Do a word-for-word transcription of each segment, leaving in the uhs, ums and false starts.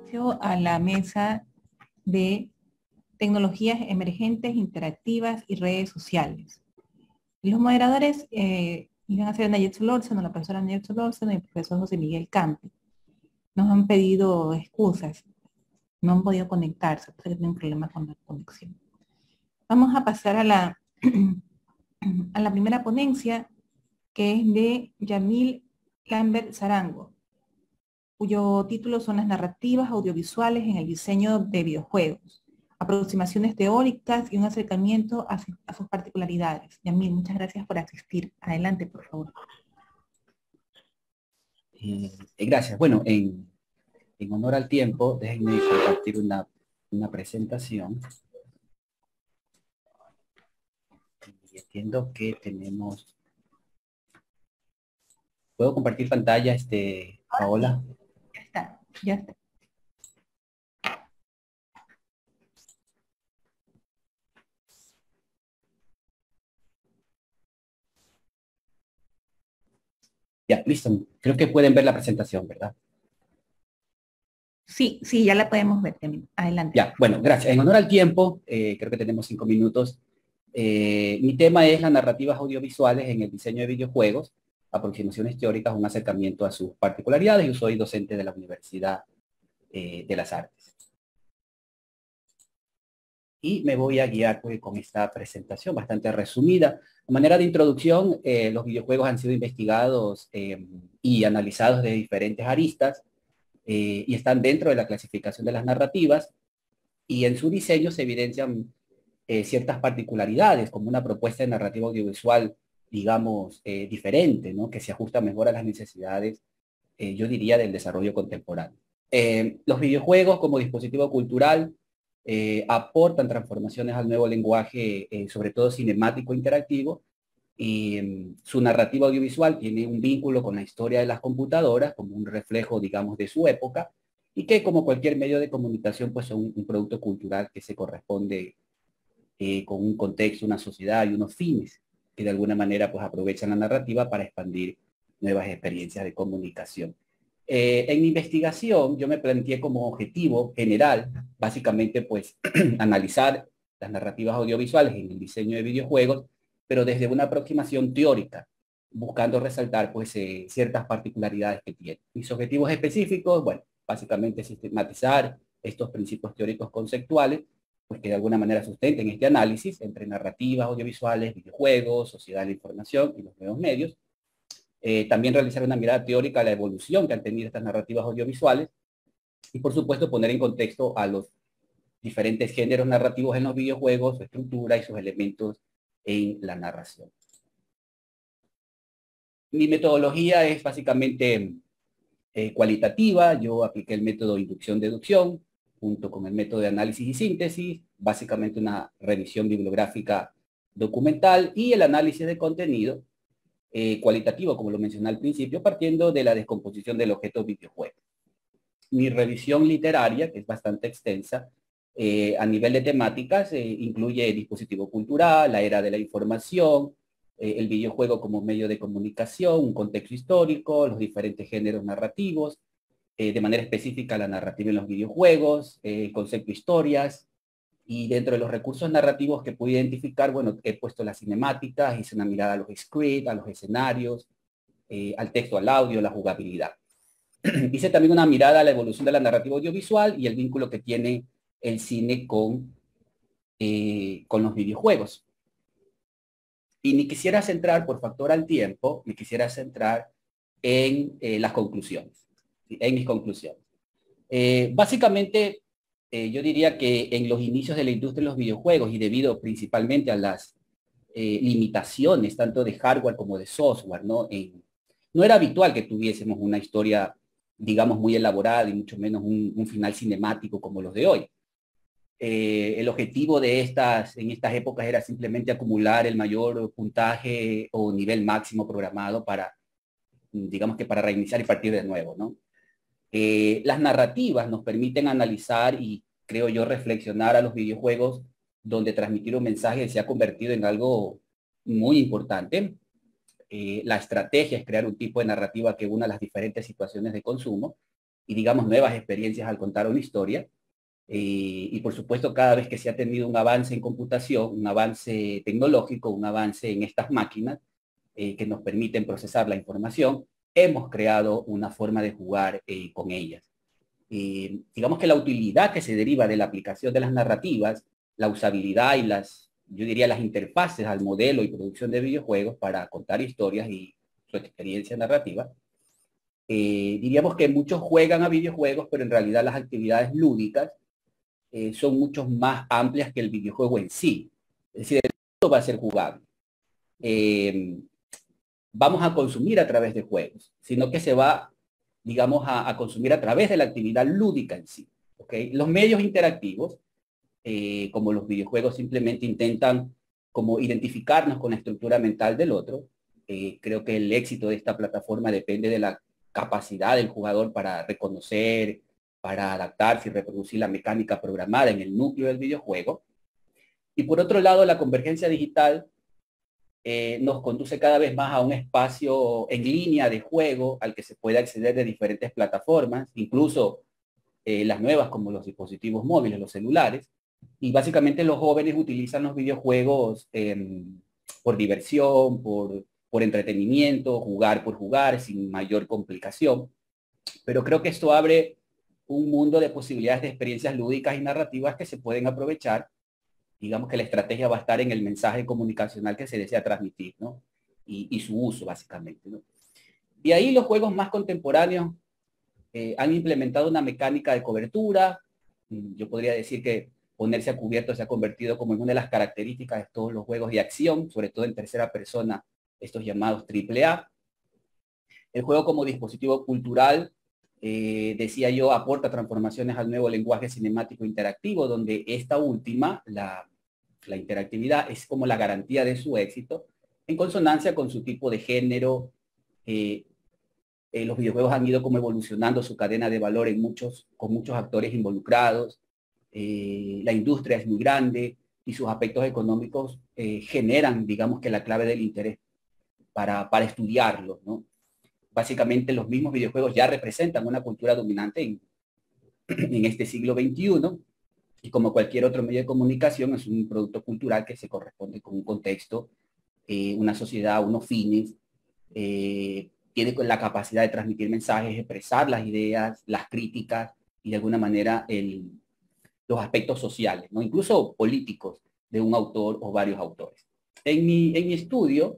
A la mesa de tecnologías emergentes, interactivas y redes sociales. Los moderadores eh, iban a ser Nayet Solórzano, la profesora Nayet Solórzano y el profesor José Miguel Campi. Nos han pedido excusas, no han podido conectarse, porque tienen problemas con la conexión. Vamos a pasar a la, a la primera ponencia, que es de Yamil Lambert Zarango, cuyo título son las narrativas audiovisuales en el diseño de videojuegos, aproximaciones teóricas y un acercamiento a, a sus particularidades. Yamil, muchas gracias por asistir. Adelante, por favor. Eh, gracias. Bueno, en, en honor al tiempo, déjenme compartir una, una presentación. Y entiendo que tenemos... ¿Puedo compartir pantalla, este, Paola? Ya está, ya está. Ya, listo. Creo que pueden ver la presentación, ¿verdad? Sí, sí, ya la podemos ver. Adelante. Ya, bueno, gracias. En honor al tiempo, eh, creo que tenemos cinco minutos. Eh, mi tema es las narrativas audiovisuales en el diseño de videojuegos, aproximaciones teóricas, un acercamiento a sus particularidades. Yo soy docente de la Universidad eh, de las Artes. Y me voy a guiar pues, con esta presentación bastante resumida. De manera de introducción, eh, los videojuegos han sido investigados eh, y analizados de diferentes aristas eh, y están dentro de la clasificación de las narrativas, y en su diseño se evidencian eh, ciertas particularidades, como una propuesta de narrativa audiovisual, digamos, eh, diferente, ¿no? Que se ajusta mejor a las necesidades, eh, yo diría, del desarrollo contemporáneo. Eh, los videojuegos como dispositivo cultural eh, aportan transformaciones al nuevo lenguaje, eh, sobre todo cinemático interactivo, y um, su narrativa audiovisual tiene un vínculo con la historia de las computadoras, como un reflejo, digamos, de su época, y que como cualquier medio de comunicación, pues son un producto cultural que se corresponde eh, con un contexto, una sociedad y unos fines que de alguna manera pues aprovechan la narrativa para expandir nuevas experiencias de comunicación. Eh, en mi investigación yo me planteé como objetivo general, básicamente pues analizar las narrativas audiovisuales en el diseño de videojuegos, pero desde una aproximación teórica, buscando resaltar pues eh, ciertas particularidades que tiene. Mis objetivos específicos, bueno, básicamente sistematizar estos principios teóricos conceptuales, pues que de alguna manera sustenten este análisis entre narrativas audiovisuales, videojuegos, sociedad de la información y los nuevos medios. Eh, también realizar una mirada teórica a la evolución que han tenido estas narrativas audiovisuales y, por supuesto, poner en contexto a los diferentes géneros narrativos en los videojuegos, su estructura y sus elementos en la narración. Mi metodología es básicamente eh, cualitativa. Yo apliqué el método inducción-deducción junto con el método de análisis y síntesis, básicamente una revisión bibliográfica documental y el análisis de contenido eh, cualitativo, como lo mencioné al principio, partiendo de la descomposición del objeto videojuego. Mi revisión literaria, que es bastante extensa, eh, a nivel de temáticas, eh, incluye el dispositivo cultural, la era de la información, eh, el videojuego como medio de comunicación, un contexto histórico, los diferentes géneros narrativos, eh, de manera específica la narrativa en los videojuegos, eh, el concepto historias, y dentro de los recursos narrativos que pude identificar, bueno, he puesto las cinemáticas, hice una mirada a los scripts, a los escenarios, eh, al texto, al audio, la jugabilidad. Hice también una mirada a la evolución de la narrativa audiovisual y el vínculo que tiene el cine con, eh, con los videojuegos. Y me quisiera centrar, por factor al tiempo, me quisiera centrar en eh, las conclusiones, en mis conclusiones. Eh, básicamente, eh, yo diría que en los inicios de la industria de los videojuegos y debido principalmente a las eh, limitaciones tanto de hardware como de software, ¿no? En, no era habitual que tuviésemos una historia, digamos, muy elaborada y mucho menos un, un final cinemático como los de hoy. Eh, el objetivo de estas, en estas épocas era simplemente acumular el mayor puntaje o nivel máximo programado para, digamos que para reiniciar y partir de nuevo, ¿no? Eh, las narrativas nos permiten analizar y, creo yo, reflexionar a los videojuegos, donde transmitir un mensaje se ha convertido en algo muy importante. Eh, la estrategia es crear un tipo de narrativa que una las diferentes situaciones de consumo. y digamos nuevas experiencias al contar una historia. Eh, y por supuesto, cada vez que se ha tenido un avance en computación, un avance tecnológico, un avance en estas máquinas eh, que nos permiten procesar la información, hemos creado una forma de jugar eh, con ellas. Eh, digamos que la utilidad que se deriva de la aplicación de las narrativas, la usabilidad y las, yo diría, las interfaces al modelo y producción de videojuegos para contar historias y su experiencia narrativa, eh, diríamos que muchos juegan a videojuegos, pero en realidad las actividades lúdicas eh, son mucho más amplias que el videojuego en sí. Es decir, el juego va a ser jugable. Eh, vamos a consumir a través de juegos, sino que se va, digamos, a, a consumir a través de la actividad lúdica en sí. ¿Okay? Los medios interactivos, eh, como los videojuegos, simplemente intentan como identificarnos con la estructura mental del otro. Eh, creo que el éxito de esta plataforma depende de la capacidad del jugador para reconocer, para adaptarse y reproducir la mecánica programada en el núcleo del videojuego. Y por otro lado, la convergencia digital eh, nos conduce cada vez más a un espacio en línea de juego al que se puede acceder de diferentes plataformas, incluso eh, las nuevas como los dispositivos móviles, los celulares. Y básicamente los jóvenes utilizan los videojuegos eh, por diversión, por, por entretenimiento, jugar por jugar, sin mayor complicación. Pero creo que esto abre un mundo de posibilidades de experiencias lúdicas y narrativas que se pueden aprovechar. Digamos que la estrategia va a estar en el mensaje comunicacional que se desea transmitir, ¿no? Y, y su uso, básicamente, ¿no? Y ahí los juegos más contemporáneos eh, han implementado una mecánica de cobertura. Yo podría decir que ponerse a cubierto se ha convertido como en una de las características de todos los juegos de acción, sobre todo en tercera persona, estos llamados triple A. El juego como dispositivo cultural, eh, decía yo, aporta transformaciones al nuevo lenguaje cinemático interactivo, donde esta última, la, la interactividad, es como la garantía de su éxito, en consonancia con su tipo de género. Eh, eh, los videojuegos han ido como evolucionando su cadena de valor en muchos, con muchos actores involucrados. Eh, la industria es muy grande y sus aspectos económicos eh, generan, digamos que la clave del interés para, para estudiarlos, ¿no? Básicamente los mismos videojuegos ya representan una cultura dominante en, en este siglo veintiuno, y como cualquier otro medio de comunicación es un producto cultural que se corresponde con un contexto, eh, una sociedad, unos fines, eh, tiene la capacidad de transmitir mensajes, expresar las ideas, las críticas y de alguna manera el, los aspectos sociales, ¿no? Incluso políticos de un autor o varios autores. En mi, en mi estudio,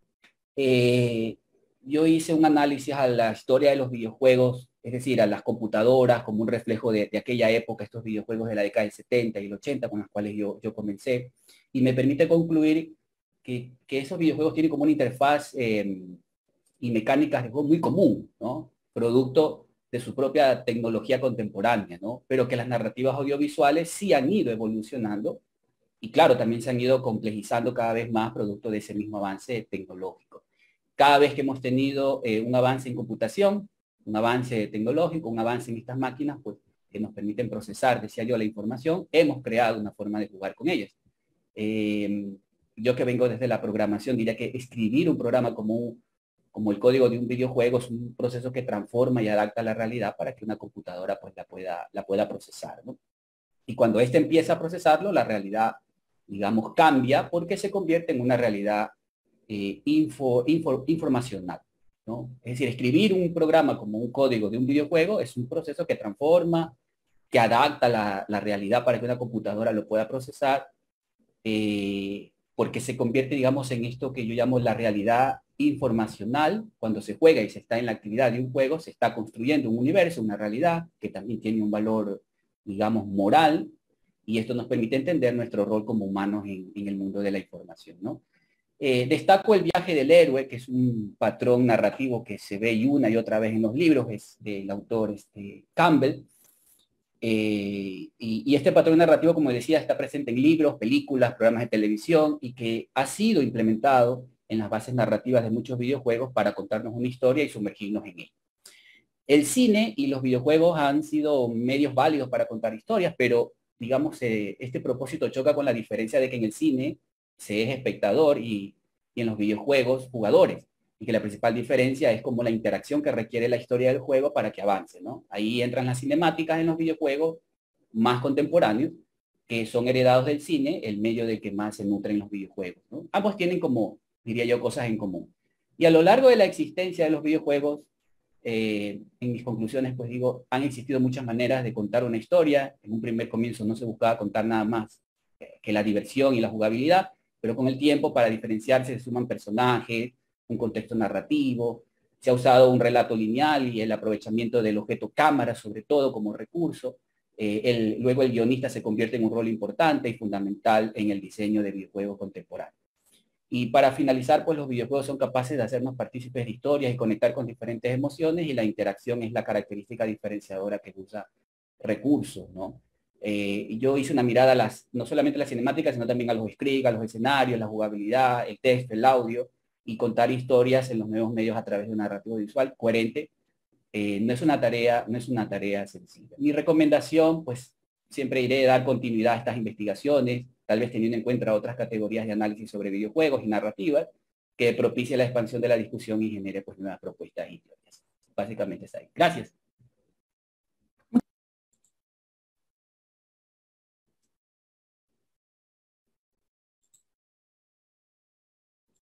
eh, yo hice un análisis a la historia de los videojuegos, es decir, a las computadoras como un reflejo de, de aquella época, estos videojuegos de la década del setenta y el ochenta con los cuales yo, yo comencé, y me permite concluir que, que esos videojuegos tienen como una interfaz eh, y mecánicas de juego muy común, ¿no? Producto de su propia tecnología contemporánea, ¿no? Pero que las narrativas audiovisuales sí han ido evolucionando y claro, también se han ido complejizando cada vez más producto de ese mismo avance tecnológico. Cada vez que hemos tenido eh, un avance en computación, un avance tecnológico, un avance en estas máquinas, pues que nos permiten procesar, decía yo, la información, hemos creado una forma de jugar con ellas. Eh, yo que vengo desde la programación, diría que escribir un programa como, un, como el código de un videojuego es un proceso que transforma y adapta a la realidad para que una computadora pues la pueda, la pueda procesar, ¿no? Y cuando éste empieza a procesarlo, la realidad, digamos, cambia porque se convierte en una realidad eh, info, info, informacional, ¿no? Es decir, escribir un programa como un código de un videojuego es un proceso que transforma, que adapta la, la realidad para que una computadora lo pueda procesar, eh, porque se convierte, digamos, en esto que yo llamo la realidad informacional. Cuando se juega y se está en la actividad de un juego, se está construyendo un universo, una realidad que también tiene un valor, digamos, moral, y esto nos permite entender nuestro rol como humanos en, en el mundo de la información, ¿no? Eh, destaco el viaje del héroe, que es un patrón narrativo que se ve y una y otra vez en los libros, es del autor este, Campbell. Eh, y, y este patrón narrativo, como decía, está presente en libros, películas, programas de televisión y que ha sido implementado en las bases narrativas de muchos videojuegos para contarnos una historia y sumergirnos en ella. El cine y los videojuegos han sido medios válidos para contar historias, pero digamos, eh, este propósito choca con la diferencia de que en el cine se es espectador y, y en los videojuegos jugadores. y que la principal diferencia es como la interacción que requiere la historia del juego para que avance, ¿no? Ahí entran las cinemáticas en los videojuegos más contemporáneos, que son heredados del cine, el medio del que más se nutren los videojuegos, ¿no? Ambos tienen como, diría yo, cosas en común. Y a lo largo de la existencia de los videojuegos, eh, en mis conclusiones, pues digo, han existido muchas maneras de contar una historia. En un primer comienzo no se buscaba contar nada más que la diversión y la jugabilidad, pero con el tiempo, para diferenciarse, se suman personajes, un contexto narrativo, se ha usado un relato lineal y el aprovechamiento del objeto cámara, sobre todo, como recurso. Eh, el, luego el guionista se convierte en un rol importante y fundamental en el diseño de videojuegos contemporáneos. Y para finalizar, pues los videojuegos son capaces de hacernos partícipes de historias y conectar con diferentes emociones, y la interacción es la característica diferenciadora que usa recursos, ¿no? Eh, yo hice una mirada a las, no solamente a las cinemáticas, sino también a los scripts, a los escenarios, la jugabilidad, el texto, el audio, y contar historias en los nuevos medios a través de un narrativo visual coherente. Eh, no es una tarea, no es una tarea sencilla. Mi recomendación, pues, siempre iré a dar continuidad a estas investigaciones, tal vez teniendo en cuenta otras categorías de análisis sobre videojuegos y narrativas, que propicie la expansión de la discusión y genere, pues, nuevas propuestas y teorías. Básicamente está ahí. Gracias.